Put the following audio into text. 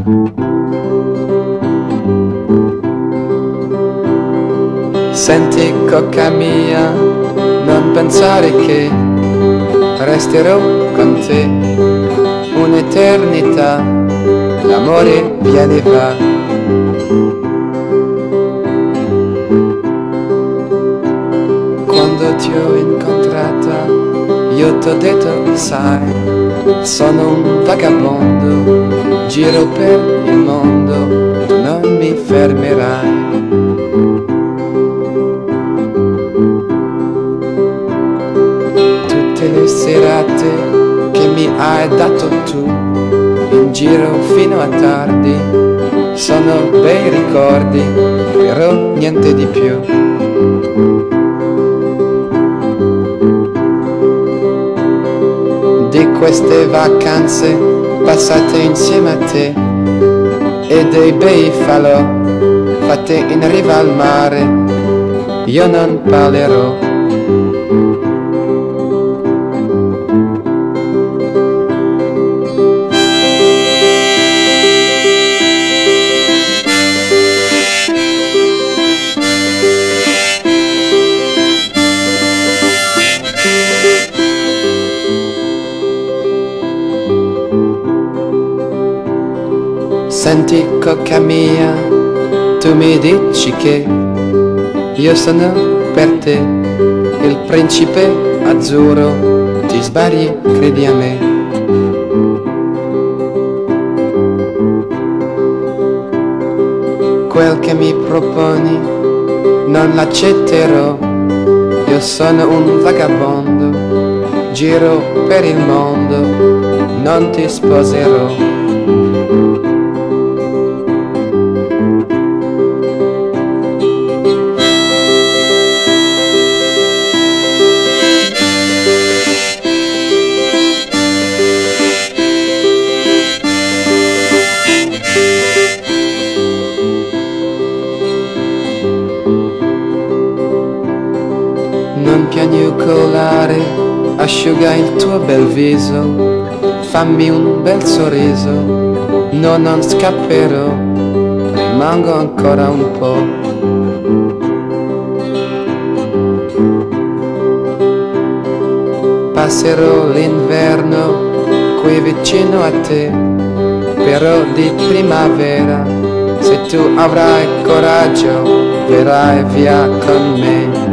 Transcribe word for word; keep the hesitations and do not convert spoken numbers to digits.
Senti cocca mia, non pensare che resterò con te un'eternità, l'amore viene e va. Quando ti ho incontrata io t'ho detto, sai, sono un vagabondo, giro per il mondo, tu non mi fermerai. Tutte le serate che mi hai dato tu, in giro fino a tardi, sono bei ricordi, però niente di più. Di queste vacanze passate insieme a te e dei bei falò fatti in riva al mare, io non parlerò. Senti cocca mia, tu mi dici che io sono per te il principe azzurro, ti sbagli, credi a me. Quel che mi proponi non l'accetterò, io sono un vagabondo, giro per il mondo, non ti sposerò. Non piagnucolare, asciuga il tuo bel viso, fammi un bel sorriso, no non scapperò, rimango ancora un po'. Passerò l'inverno qui vicino a te, però di primavera, se tu avrai coraggio, verrai via con me.